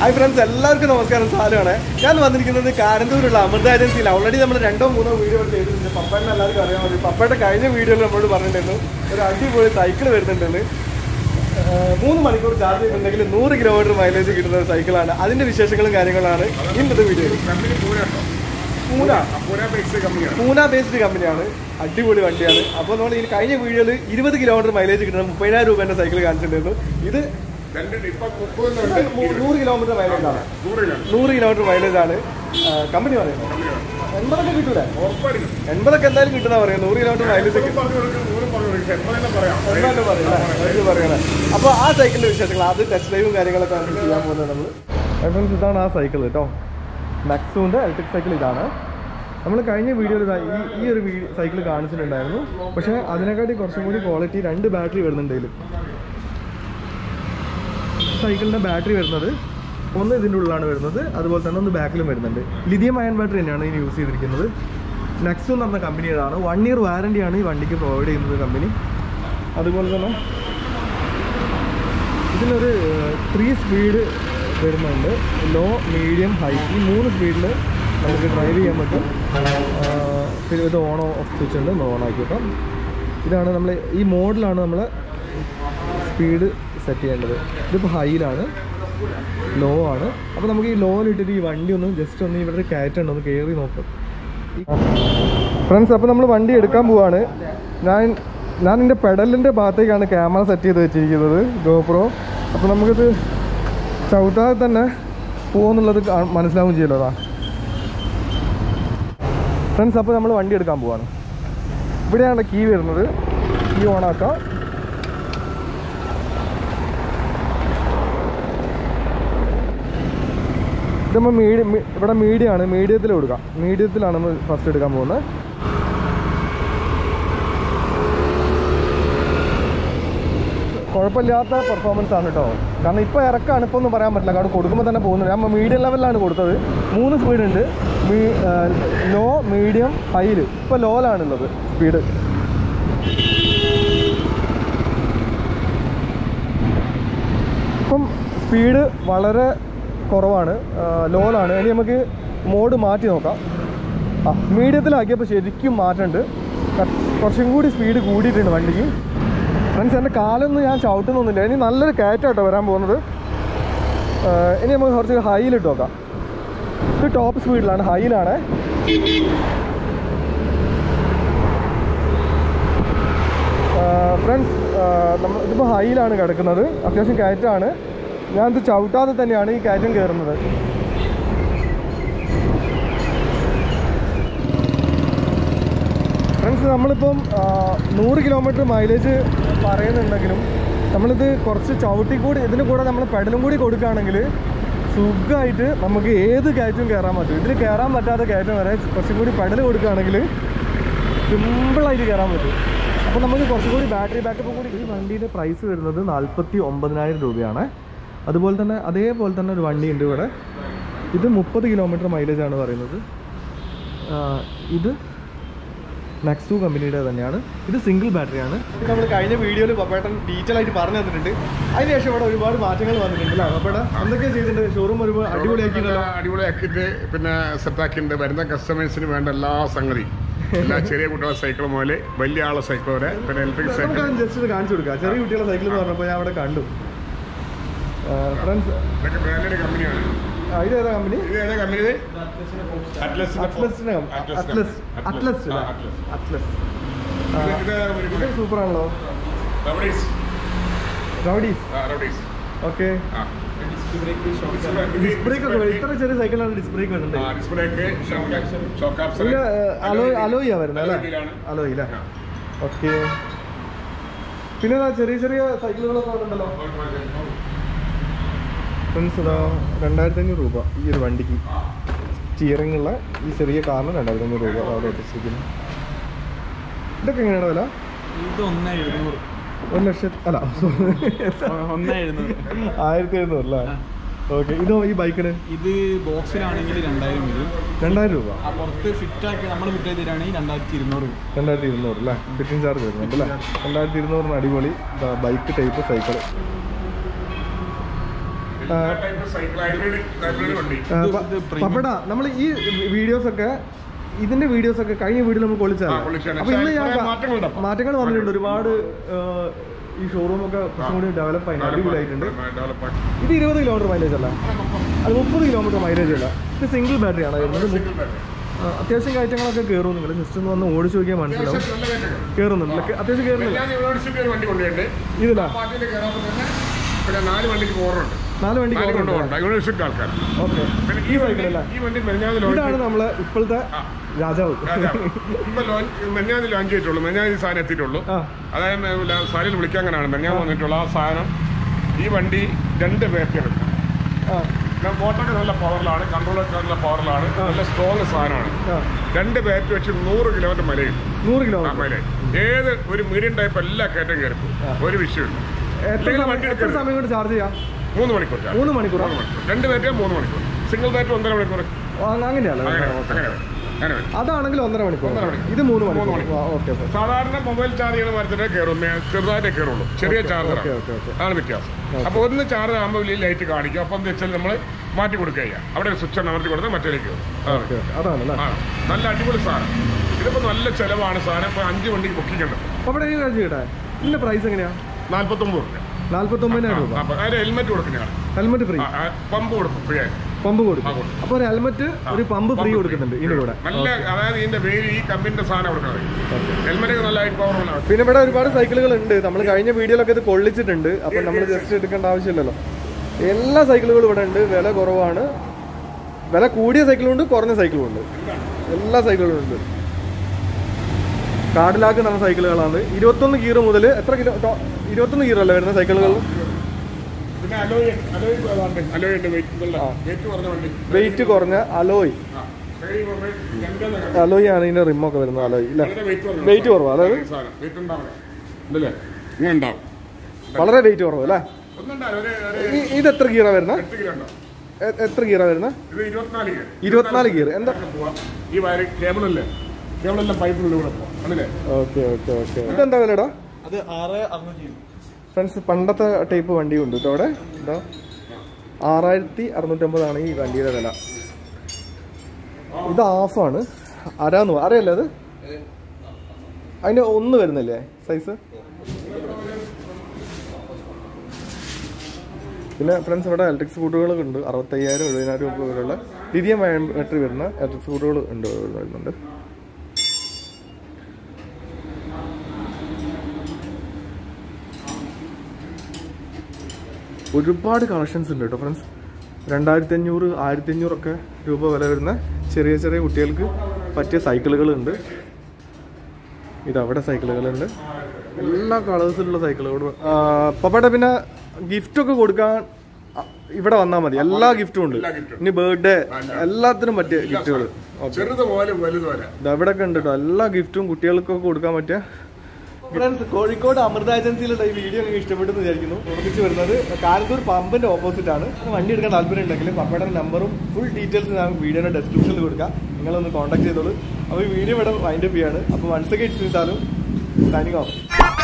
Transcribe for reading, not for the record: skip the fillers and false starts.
Hi friends, എല്ലാവർക്കും നമസ്കാരം. സാലുവാണ്. ഞാൻ വന്നിരിക്കുന്നത് കാരന്തൂരുള്ള അമൃത ഏജൻസിയിൽ. ഓൾറെഡി നമ്മൾ 2-3 വീഡിയോ ചെയ്തിട്ടുണ്ട്. പപ്പേനെ എല്ലാവർക്കും അറിയാൻ മതി. പപ്പയുടെ കഴിഞ്ഞ വീഡിയോയിൽ നമ്മളോട് പറഞ്ഞിട്ടുണ്ടായിരുന്നു ഒരു അടിപൊളി സൈക്കിൾ വരുന്നുണ്ടെന്ന്. 3 മണിക്കൂർ ചാർജ് ചെയ്തിട്ടുണ്ടെങ്കിൽ 100 കിലോമീറ്റർ മൈലേജ് കിട്ടുന്ന ഒരു സൈക്കിളാണ്. അതിന്റെ വിശേഷങ്ങളും കാര്യങ്ങളാണ് ഇന്നത്തെ വീഡിയോയിൽ. പൂന ബേസ്ഡ് കമ്പനിയാണ്. അടിപൊളി വണ്ടിയാണ്. അപ്പോൾ നമ്മൾ ഈ കഴിഞ്ഞ വീഡിയോയിൽ 20 കിലോമീറ്റർ മൈലേജ് കിട്ടുന്ന 30,000 രൂപേന്റെ സൈക്കിൾ കാണിച്ചിട്ടുണ്ടായിരുന്നു. ഇത് 100 കിലോമീറ്റർ മൈലേജ് ആണ്. 100 കിലോമീറ്റർ മൈലേജ് ആണ് കമ്പനി പറയുന്നത്. 80 കിട്ടൂല, 80 എന്തായാലും കിട്ടുന്ന പറയാം. 100 കിലോമീറ്റർ മൈലേജ് പറയണേ. അപ്പോൾ ആ സൈക്കിളിന്റെ വിശേഷങ്ങൾ, അത് ടെസ്റ്റ് ഡ്രൈവും കാര്യങ്ങളൊക്കെ ചെയ്യാൻ പോകുന്നത് നമ്മൾ. ഫ്രണ്ട്സ്, ഇതാണ് ആ സൈക്കിൾ കേട്ടോ. മാക്സുവിന്റെ ഇലക്ട്രിക് സൈക്കിൾ ഇതാണ്. നമ്മൾ കഴിഞ്ഞ വീഡിയോയിൽ ഈ ഒരു സൈക്കിൾ കാണിച്ചിട്ടുണ്ടായിരുന്നു. പക്ഷേ അതിനെക്കാട്ടി കുറച്ചും കൂടി ക്വാളിറ്റി 2 ബാറ്ററി വരുന്നുണ്ട് ഇതിൽ. സൈക്കിളിൻ്റെ ബാറ്ററി വരുന്നത് ഒന്ന് ഇതിൻ്റെ ഉള്ളിലാണ് വരുന്നത്, അതുപോലെ തന്നെ ഒന്ന് ബാക്കിലും വരുന്നുണ്ട്. ലിഥിയം അയൺ ബാറ്ററി തന്നെയാണ് ഇതിന് യൂസ് ചെയ്തിരിക്കുന്നത്. നെക്സു എന്ന് പറഞ്ഞ കമ്പനിയുടേതാണ്. 1 ഇയർ വാറണ്ടിയാണ് ഈ വണ്ടിക്ക് പ്രൊവൈഡ് ചെയ്യുന്നത് കമ്പനി. അതുപോലെ തന്നെ ഇതിനൊരു 3 സ്പീഡ് വരുന്നുണ്ട്. ലോ, മീഡിയം, ഹൈ, ഈ 3 സ്പീഡിൽ നമുക്ക് ഡ്രൈവ് ചെയ്യാൻ പറ്റും. പിന്നെ ഇത് ഓൺ ഓഫ് സ്വിച്ച് ഉണ്ട്, ഒന്ന് ഓൺ ആക്കിയപ്പം. ഇതാണ് നമ്മൾ ഈ മോഡിലാണ് നമ്മൾ സ്പീഡ് സെറ്റ് ചെയ്യേണ്ടത്. ഇതിപ്പോൾ ഹൈയിലാണ്, ലോ ആണ്. അപ്പോൾ നമുക്ക് ഈ ലോയിലിട്ടിട്ട് ഈ വണ്ടി ഒന്ന് ജസ്റ്റ് ഒന്ന് ഇവിടെ കയറ്റുണ്ട്, ഒന്ന് കയറി നോക്കാം ഫ്രണ്ട്സ്. അപ്പോൾ നമ്മൾ വണ്ടി എടുക്കാൻ പോവാണ്. ഞാൻ എൻ്റെ പെഡലിൻ്റെ ഭാഗത്തേക്കാണ് ക്യാമറ സെറ്റ് ചെയ്ത് വെച്ചിരിക്കുന്നത്, ഗോപ്രോ. അപ്പോൾ നമുക്കിത് ചവിട്ടാതെ തന്നെ പോകുന്നുള്ളത് മനസ്സിലാവും ചെയ്യല്ലോ അതാ ഫ്രണ്ട്സ്. അപ്പോൾ നമ്മൾ വണ്ടി എടുക്കാൻ പോവാണ്. ഇവിടെയാണ് കീ വരുന്നത്. കീ ഓണാക്കാം. ഇതമ്മ ഇവിടെ മീഡിയമാണ്. മീഡിയത്തിൽ കൊടുക്കാം. മീഡിയത്തിലാണ് നമ്മൾ ഫസ്റ്റ് എടുക്കാൻ പോകുന്നത്. കുഴപ്പമില്ലാത്ത പെർഫോമൻസ് ആണ് കേട്ടോ. കാരണം ഇപ്പോൾ ഇറക്കാണ്, ഇപ്പോൾ ഒന്നും പറയാൻ പറ്റില്ല. കാരണം കൊടുക്കുമ്പോൾ തന്നെ പോകുന്നത്. നമ്മൾ മീഡിയം ലെവലിലാണ് കൊടുത്തത്. 3 സ്പീഡുണ്ട്. Law, medium, ഹൈയിൽ. ഇപ്പോൾ ലോയിലാണുള്ളത് സ്പീഡ്. ഇപ്പം സ്പീഡ് വളരെ കുറവാണ്, ലോയിലാണ്. ഇനി നമുക്ക് മോഡ് മാറ്റി നോക്കാം. മീഡിയത്തിലാക്കിയപ്പോൾ ശരിക്കും മാറ്റമുണ്ട്. കുറച്ചും കൂടി സ്പീഡ് കൂടിയിട്ടുണ്ട് വണ്ടിക്ക്. ഫ്രണ്ട്സ്, എൻ്റെ കാലൊന്നും ഞാൻ ചവിട്ടുന്നൊന്നുമില്ല. ഇനി നല്ലൊരു കയറ്റാട്ടോ വരാൻ പോകുന്നത്. ഇനി നമുക്ക് കുറച്ച് ഹൈയിലിട്ട് നോക്കാം. ഇത് ടോപ്പ് സ്പീഡിലാണ്, ഹൈയിലാണ്. ഫ്രണ്ട്സ്, ഇതിപ്പോൾ ഹൈയിലാണ് കിടക്കുന്നത്. അത്യാവശ്യം കയറ്റാണ്. ഞാനിത് ചവിട്ടാതെ തന്നെയാണ് ഈ കയറ്റം കയറുന്നത്. ഫ്രണ്ട്സ്, നമ്മളിപ്പം 100 കിലോമീറ്റർ മൈലേജ് പറയുന്നുണ്ടെങ്കിലും നമ്മളിത് കുറച്ച് ചവിട്ടിക്കൂടി ഇതിന് കൂടെ നമ്മൾ പെഡലും കൂടി കൊടുക്കുകയാണെങ്കിൽ സുഖമായിട്ട് നമുക്ക് ഏത് കയറ്റവും കയറാൻ പറ്റും. ഇതിൽ കയറാൻ പറ്റാത്ത കയറ്റം വരെ കുറച്ചും കൂടി പെഡൽ കൊടുക്കുകയാണെങ്കിൽ സിമ്പിളായിട്ട് കയറാൻ പറ്റും. അപ്പോൾ നമുക്ക് കുറച്ചും കൂടി ബാറ്ററി ബാക്കപ്പ് കൂടി. ഈ വണ്ടിയുടെ പ്രൈസ് വരുന്നത് 49,000 രൂപയാണ്. അതേപോലെ തന്നെ ഒരു വണ്ടിയുണ്ട് ഇവിടെ. ഇത് 30 കിലോമീറ്റർ മൈലേജാണ് പറയുന്നത്. ഇത് നെക്സു കമ്പനിയുടെ തന്നെയാണ്. ഇത് സിംഗിൾ ബാറ്ററിയാണ്. ഇത് നമ്മൾ കഴിഞ്ഞ വീഡിയോയിൽ പപ്പേട്ടൻ ഡീറ്റെയിൽ ആയിട്ട് പറഞ്ഞു തന്നിട്ടുണ്ട്. അതിനുശേഷം ഇവിടെ ഒരുപാട് മാറ്റങ്ങൾ വന്നിട്ടുണ്ട് അല്ലേ പപ്പേട്ട? എന്തൊക്കെയാണ് ചെയ്തിട്ടുണ്ട്? ഷോറൂം ഒരുപാട് അടിപൊളിയാക്കിയിട്ട് പിന്നെ സെറ്റാക്കിയിട്ടുണ്ട്. വരുന്ന കസ്റ്റമേഴ്സിന് വേണ്ട എല്ലാ സംഗതി, എല്ലാ ചെറിയ കുട്ടികളുടെ സൈക്കിൾ മുതൽ വലിയ ആളെ സൈക്കിൾ വരെ, പിന്നെ ഇലക്ട്രിക് സൈക്കിൾ ജസ്റ്റ് കാണിച്ചു കൊടുക്കുക. ചെറിയ കുട്ടികളുടെ സൈക്കിൾ എന്ന് പറഞ്ഞപ്പോൾ ഞാൻ അവിടെ കണ്ടു. ഫ്രണ്ട്സ്, ഇതൊക്കെ ബ്രാൻഡഡ് കമ്പനിയാണ്. ഇതേതാ കമ്പനി? സൂപ്പറാണല്ലോ. റൗഡീസ്. ഓക്കെ. ഇത്ര ചെറിയ സൈക്കിളാണ് ഡിസ്ക് ബ്രേക്ക് വരുന്നുണ്ട്. അലോയിയാ വരുന്നത് അല്ലേ? അലോയി അല്ലേ? ഓക്കെ. പിന്നെ ചെറിയ ചെറിയ സൈക്കിളുകളൊക്കെ ഉണ്ടല്ലോ ഫ്രണ്ട്സ്. ഇതാ 2,500 രൂപ ഈ ഒരു വണ്ടിക്ക്. സ്റ്റിയറിംഗ് ഉള്ള ഈ ചെറിയ കാറിന് 2,500 രൂപ അവിടെ എത്തിച്ചിരിക്കുന്നു. ഇതൊക്കെ എങ്ങനെയാണ് വില? ഇത് 1,700. 1,00,000 അല്ല 1,700 അല്ലേ? ഓക്കെ. ഇതോ ഈ ബൈക്കിന്? ഇത് ബോക്സിലാണെങ്കിൽ 2,000 വരും. 2,000 രൂപ. പുറത്ത് ഫിറ്റാക്കി നമ്മൾ ഫിറ്റ് ചെയ്തിട്ടാണെങ്കിൽ 2,200. 2,200 അല്ലേ? ഫിറ്റിംഗ് ചാർജ് വരുന്നുണ്ട് അല്ലേ? 2,200 അടിപൊളി ബൈക്ക് ടൈപ്പ് സൈക്കിൾ. പപ്പട നമ്മൾ ഈ വീഡിയോസൊക്കെ ഇതിന്റെ വീഡിയോസൊക്കെ കഴിഞ്ഞ വീഡിയോ നമ്മൾ പൊളിച്ചാണ്. അപ്പൊ ഇന്ന് ഞാൻ മാറ്റങ്ങൾ വന്നിട്ടുണ്ട് ഒരുപാട്. ഈ ഷോറൂം ഒക്കെ കുറച്ചും കൂടി ഡെവലപ്പ് ആയി അടിപൊളിയായിട്ടുണ്ട്. ഇത് 20 കിലോമീറ്റർ മൈലേജ് അല്ല, അത് 30 കിലോമീറ്റർ മൈലേജ് അല്ല. ഇത് സിംഗിൾ ബാറ്ററിയാണ് വരുന്നത്. അത്യാവശ്യം കയറ്റങ്ങളൊക്കെ കയറും. നിങ്ങൾ ജസ്റ്റ് ഒന്ന് വന്ന് ഓടിച്ചു നോക്കിയാൽ മനസ്സിലാവും. കയറുന്നുണ്ട്, അത്യാവശ്യം കയറുന്നില്ല. ഇതിലാ 4 വണ്ടിക്ക് പോറുണ്ട്. 4 വണ്ടിക്ക് ഓക്കെ. ഈ സൈക്കിളല്ല, ഇതാണ് നമ്മളെ ഇപ്പോഴത്തെ രാജാവ്. മെഞ്ഞാന്ന് ലോഞ്ച് ചെയ്തിട്ടുള്ളൂ, മെഞ്ഞാന്ന് സാധനം എത്തിയിട്ടുള്ളൂ. അതായത് സാരിൽ വിളിക്കാൻ അങ്ങനെയാണ് മെഞ്ഞാന്ന് വന്നിട്ടുള്ള ആ സാധനം. ഈ വണ്ടി 2 ബാറ്ററി എടുക്കാം. മോട്ടൊക്കെ നല്ല പവറിലാണ്, കൺട്രോളൊക്കെ നല്ല പവറിലാണ്, നല്ല സ്ട്രോങ് സാധനമാണ്. 2 ബാറ്ററി വെച്ച് 100 കിലോമീറ്റർ മലയും. 100 കിലോമീറ്റർ മലയും ഏത് ഒരു മീഡിയം ടൈപ്പ് എല്ലാ കയറ്റം കയറിപ്പോ ഒരു വിഷയമില്ല. എത്ര സമയം കൊണ്ട് ചാർജ് ചെയ്യാം? 3 മണിക്കൂർ. 3 മണിക്കൂർ. 2 ബാറ്ററി 3 മണിക്കൂർ. സിംഗിൾ ബാറ്ററി 1.5 മണിക്കൂർ. അങ്ങനെയല്ല, അതാണെങ്കിൽ 1.5 മണിക്കൂർ. ഇത് 3 മണിക്കൂർ. സാധാരണ മൊബൈൽ ചാർജ് ചെയ്യുന്ന മരത്തിനെ കയറും, ചെറുതായിട്ടേ കയറുള്ളൂ. ചെറിയ ചാർജർ ആണ് വ്യത്യാസം. അപ്പൊ ഒന്ന് ചാർജ് ആകുമ്പോൾ വലിയ ലൈറ്റ് കാണിക്കും. അപ്പം എന്താ വെച്ചാൽ നമ്മൾ മാറ്റി കൊടുക്കുക. അവിടെ ഒരു സ്വിച്ച് അമർത്തി കൊടുത്താൽ മറ്റേലേക്ക് കയറും. നല്ല അടിപൊളി സാധനം. ഇതിപ്പോ നല്ല ചെലവാണ് സാധനം. ഇപ്പൊ 5 വണ്ടിക്ക് ബുക്കിംഗ് ഉണ്ട്. അവിടെ ഇതിന്റെ പ്രൈസ് എങ്ങനെയാ? 49 രൂപ. 49,000 രൂപ. ഹെൽമെറ്റ് കൊടുക്കുന്നതാണ്. Helmet free. പമ്പ് കൊടുക്കും, ഫ്രീ ആയി പമ്പ് കൊടുക്കും. അപ്പൊ ഒരു ഹെൽമെറ്റ്, ഒരു പമ്പ് ഫ്രീ കൊടുക്കുന്നുണ്ട് ഇതിന് കൂടെ. നല്ല, അതായത് ഇതിന്റെ പേര് ഈ കമ്പനിന്റെ സാധനം കൊടുക്കുന്നത്. ഹെൽമെറ്റ് നല്ല ഹൈറ്റ് പവർ. പിന്നെ ഇവിടെ ഒരുപാട് സൈക്കിളുകൾ ഉണ്ട്. നമ്മൾ കഴിഞ്ഞ വീഡിയോയിലൊക്കെ ഇത് കൊള്ളിച്ചിട്ടുണ്ട്. അപ്പൊ നമ്മൾ ജസ്റ്റ് എടുക്കേണ്ട ആവശ്യമില്ലല്ലോ. എല്ലാ സൈക്കിളുകളും ഇവിടെ ഉണ്ട്. വില കുറവാണ്. വില കൂടിയ സൈക്കിളും ഉണ്ട്, കുറഞ്ഞ സൈക്കിളും ഉണ്ട്. എല്ലാ സൈക്കിളുകളും ഉണ്ട്. കാർഡിലാക്ക് നമ്മുടെ സൈക്കിളുകളാണ്. 21 ഗിയർ മുതൽ എത്ര കിലോ? 21 ഗിയർ അല്ലേ വരുന്ന സൈക്കിളുകൾ? വെയിറ്റ് കുറഞ്ഞ അലോയ്. അലോയ് ആണ് ഇതിന്റെ റിമൊക്കെ വരുന്നത്. അലോയ് ഇല്ല, വെയിറ്റ് കുറവാ. അതായത് വളരെ വെയിറ്റ് കുറവ് അല്ലേ? ഇത് എത്ര ഗിയറാ വരുന്നത്? എത്ര ഗിയറാ വരുന്നത്? 24 ഗിയർ. എന്താ ഇതെന്താ വിലടാ? ഫ്രണ്ട്സ്, പണ്ടത്തെ ടൈപ്പ് വണ്ടി ഉണ്ട് കേട്ടോ അവിടെ. എന്താ 6650 ഈ വണ്ടിയുടെ വില. ഇത് ഹാഫാണ്. അരാന്ന് അറിയല്ലേ അത്? അതിന്റെ 1 വരുന്നില്ലേ സൈസ്? പിന്നെ ഫ്രണ്ട്സ്, ഇവിടെ ഇലക്ട്രിക് സ്കൂട്ടറുകളൊക്കെ ഉണ്ട്. 65,000 70,000 രൂപ വരെയുള്ള ലിഥിയം ബാറ്ററി വരുന്ന ഇലക്ട്രിക് സ്കൂട്ടറുകൾ ഉണ്ട് വരുന്നുണ്ട്. ഒരുപാട് കളക്ഷൻസ് ഉണ്ട് കേട്ടോ ഫ്രണ്ട്സ്. 2500 1500 ഒക്കെ രൂപ വില വരുന്ന ചെറിയ ചെറിയ കുട്ടികൾക്ക് പറ്റിയ സൈക്കിളുകളുണ്ട്. ഇതവിടെ സൈക്കിളുകളുണ്ട്. എല്ലാ കളേഴ്സിലുള്ള സൈക്കിളുകളും. പപ്പയുടെ പിന്നെ ഗിഫ്റ്റൊക്കെ കൊടുക്കാൻ ഇവിടെ വന്നാൽ മതി. എല്ലാ ഗിഫ്റ്റും ഉണ്ട്. ഇനി ബർത്ത്ഡേ എല്ലാത്തിനും പറ്റിയ ഗിഫ്റ്റുകൾ ഇവിടെ ഒക്കെ ഉണ്ട് കേട്ടോ. എല്ലാ ഗിഫ്റ്റും കുട്ടികൾക്കൊക്കെ കൊടുക്കാൻ പറ്റിയ. ഫ്രണ്ട്സ്, കോഴിക്കോട് അമൃത ഏജൻസിയിലുള്ള ഈ വീഡിയോ നിങ്ങൾക്ക് ഇഷ്ടപ്പെട്ടെന്ന് വിചാരിക്കുന്നു. ഓർമ്മിച്ച് വരുന്നത് കാരന്തൂർ പമ്പിന്റെ ഓപ്പോസിറ്റ് ആണ്. വണ്ടി എടുക്കാൻ താല്പര്യം ഉണ്ടെങ്കിൽ പപ്പയുടെ നമ്പറും ഫുൾ ഡീറ്റെയിൽസ് ഞാൻ വീഡിയോയുടെ ഡിസ്ക്രിപ്ഷനിൽ കൊടുക്കാം. നിങ്ങളൊന്ന് കോൺടാക്ട് ചെയ്തോളൂ. അപ്പോൾ ഈ വീഡിയോ ഇവിടെ വൈൻഡപ്പ് ചെയ്യാണ്. അപ്പോൾ once again Salu signing of.